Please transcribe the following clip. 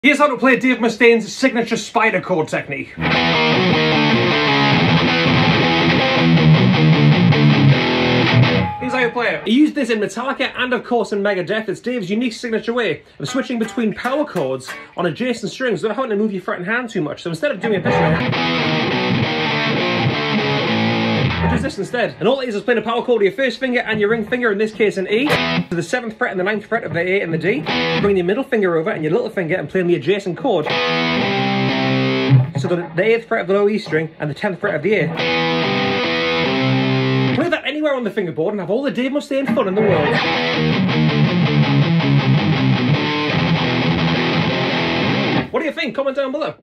Here's how to play Dave Mustaine's signature spider chord technique. Here's how you play it. He used this in Metallica and of course in Megadeth. It's Dave's unique signature way of switching between power chords on adjacent strings without having to move your fretting hand too much. So instead of doing it this way, does this instead. And all it is playing a power chord with your first finger and your ring finger, in this case an E, to the 7th fret and the 9th fret of the A and the D. Bring your middle finger over and your little finger and playing the adjacent chord. So the 8th fret of the low E string and the 10th fret of the A. Play that anywhere on the fingerboard and have all the Dave Mustaine fun in the world. What do you think? Comment down below.